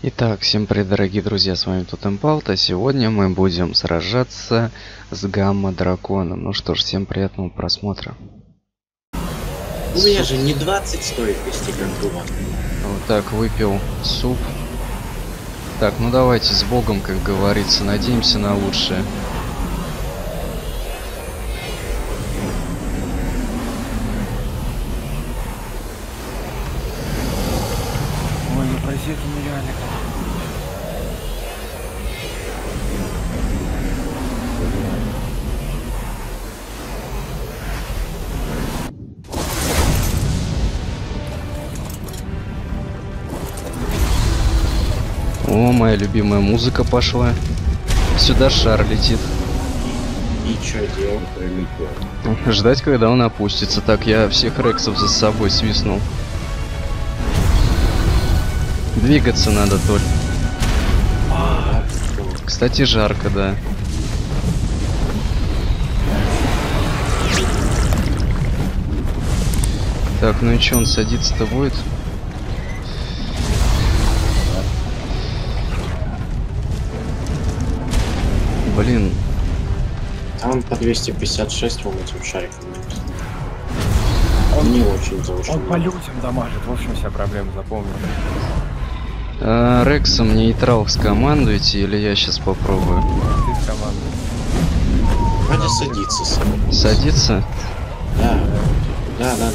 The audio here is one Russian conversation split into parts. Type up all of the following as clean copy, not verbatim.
Итак, всем привет, дорогие друзья, с вами Тотемпалт, а сегодня мы будем сражаться с Гамма-драконом. Ну что ж, всем приятного просмотра. У меня же не 20 стоит вести, как было. Вот так, выпил суп. Так, ну давайте с Богом, как говорится, надеемся на лучшее. Ой, ну прозеть нереально. О, моя любимая музыка пошла. Сюда шар летит. И чё делать? Ждать, когда он опустится. Так, я всех рексов за собой свистнул. Двигаться надо только. Кстати, жарко, да. Так, ну и чё, он садиться-то будет? Блин. А он по 256 вон этим шариком. Он не очень заушен. Он по людям дамажит, в общем, вся проблема, запомнил. Рексом нейтрал скомандуйте, или я сейчас попробую? Ты с командой. Вроде садится сам. Садится? Да. Да.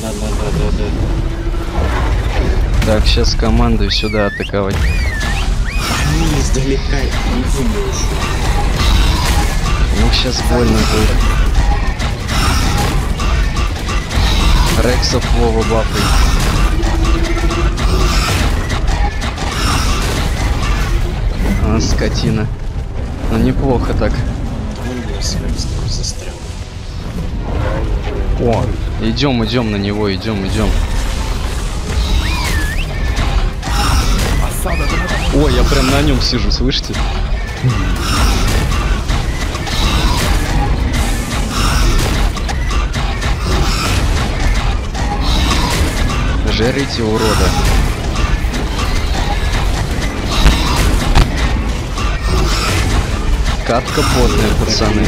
Так, сейчас командую сюда атаковать. Они издалека не думаешь. Ну, сейчас больно будет. Рексов Вова бафай. А, скотина. Ну, неплохо так. Он меня с Рексом застрял. О, идем на него, идем. Осада, О, я прям на нем сижу, слышите? Жарите, урода. Катка потная, пацаны.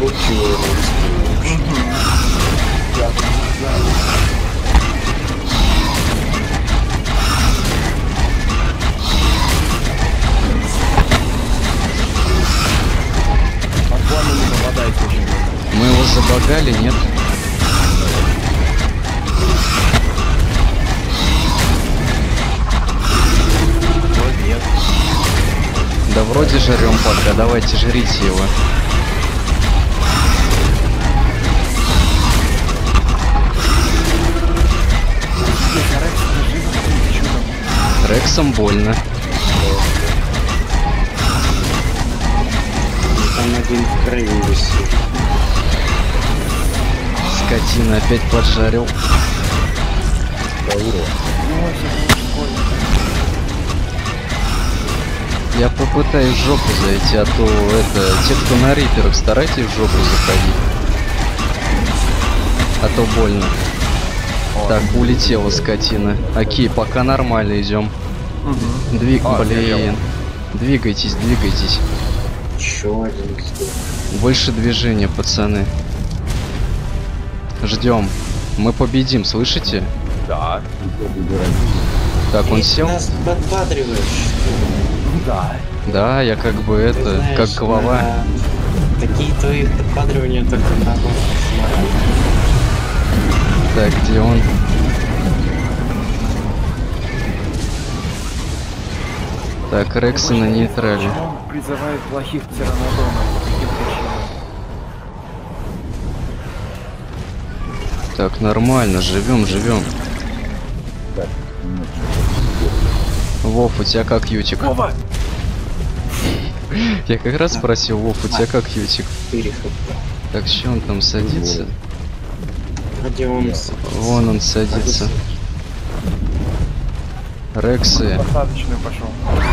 от пламени не нападайте очень. Мы его забагали, нет? Вроде нет. Да вроде жарем пока, давайте жрите его. Рексом больно. Там один в крови висит. Скотина опять поджарил. Я попытаюсь в жопу зайти, а то это... Те, кто на риперах, старайтесь в жопу заходить. А то больно. Так, улетела скотина. Окей, пока нормально идем. Блин. Двигайтесь. Еще один сдох. Больше движения, пацаны. Ждем. Мы победим, слышите? Да. Так, он Ты сел? нас подбадриваешь. Да. Да, я как бы Ты это, знаешь, как глава. Такие твои подбадривания только на Так, где он? Так, Рекса на нейтрале. Он призывает плохих птеранодонов по каким причинам. Так, нормально, живем. Вов, у тебя как ютик? Вова! Я как раз спросил, Вов, у тебя как ютик? 4 хп. Так, что он там садится? Где он? Вон он садится. Рексы. Посадочную пошел.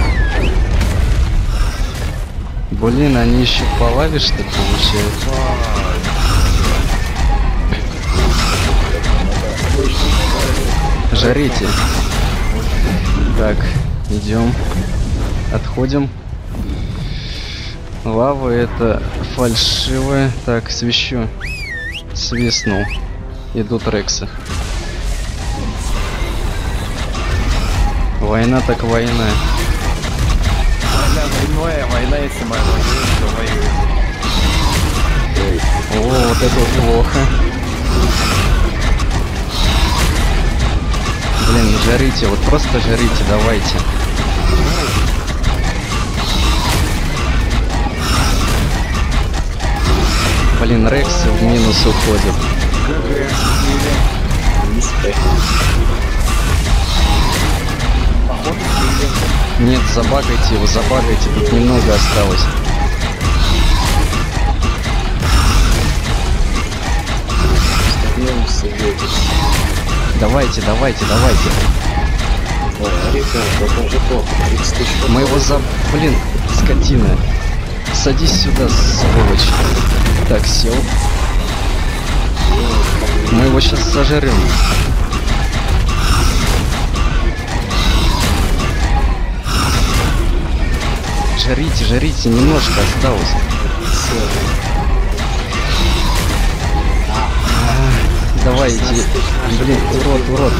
Блин, они еще по лаве, что ли, получается? Жарите. Так, идем. Отходим. Лава это фальшивая. Так, свищу. Свистнул. Идут рексы. Война так война. Война войной, а война если моя воюет. О, вот это вот плохо. Блин, жарите, вот просто жарите, давайте. Блин, рексы в минус уходят. Нет, забагайте его, забагайте, тут немного осталось. Давайте, давайте, давайте. Мы его за... Блин, скотина. Садись сюда, сволочь. Так, сел. Мы его сейчас сожрем. Жарите, жарите, немножко осталось. Давайте. Блин, урод, урод.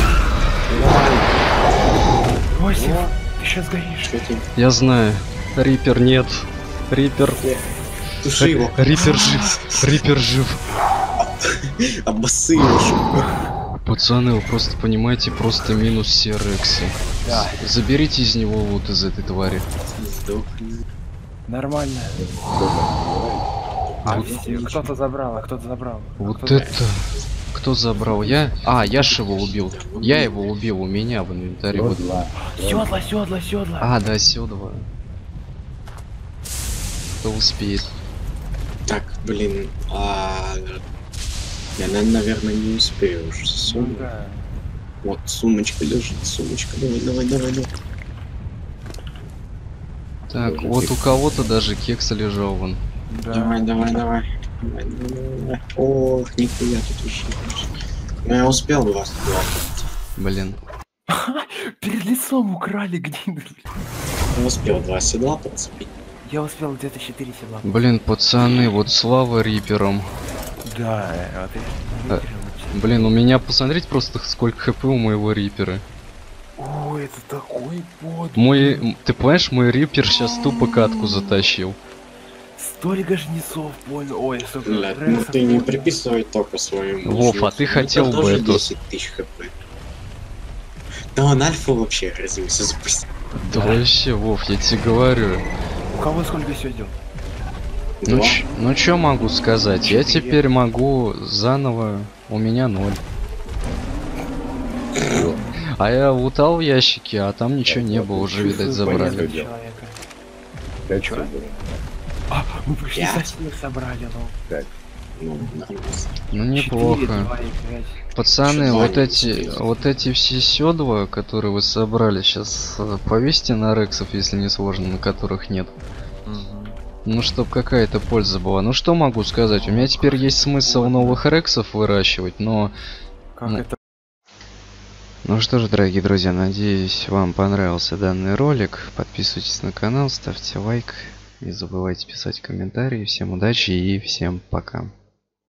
Осип, ты сейчас горишь. Я знаю. Рипер нет. Рипер. Туши его. Рипер жив. Рипер жив. Обоссы его. Пацаны, вы просто понимаете, просто минус все рексы. Да. Заберите из него вот из этой твари. Нормально. А Кто-то забрал, а кто-то забрал. вот Кто-то- это... Кто забрал? Я? А, я ж его убил. Я его убил, у меня в инвентаре. Вот. Седла, седла, седла. А, да, сюда. Кто успеет? Так, блин, я, наверное, не успею уже. Ну да. Вот сумочка лежит, сумочка. Давай, давай, давай, давай. Так, вот у кого-то даже кекс лежал вон. Да. Давай, давай, давай. Давай, давай, давай. Ох, нихуя тут еще. Ну, я успел вас плакать. Блин. Перед лицом украли гниды. Я успел 2 седла подцепить. Я успел где-то 4 седла. Блин, пацаны, вот слава риперам. Да, а ты... А, Блин, у меня, посмотрите просто сколько хп у моего рипера. О, это такой под. Мой, ты понимаешь, мой рипер сейчас тупо катку затащил. Столько жнецов, понял. Ой, столько Блядь, ну рексов, ты не понял. приписывай только своему. Вов, а жнецу. ты Ну, хотел это бы тоже эту- 10 тысяч хп. Да он альфа вообще размился запустил. Да вообще, Вов, я тебе говорю. У кого сколько седел? Ну, Два. ну чё могу сказать? Я 4. теперь могу заново. У меня 0. А я лутал в ящике, а там ничего не было, уже, видать, забрали. Человека. Чё? А, мы почти 5. со всех собрали, ну. Ну, нормально. Ну 4, неплохо. 2 и 5. Пацаны, Ещё вот два эти, не успели. вот эти все седла, которые вы собрали, сейчас повесьте на рексов, если не сложно, на которых нет. Ну, чтоб какая-то польза была. Ну, что могу сказать? У меня теперь есть смысл новых рексов выращивать, но... Как Ну. это? Ну что ж, дорогие друзья, надеюсь, вам понравился данный ролик. Подписывайтесь на канал, ставьте лайк. Не забывайте писать комментарии. Всем удачи и всем пока.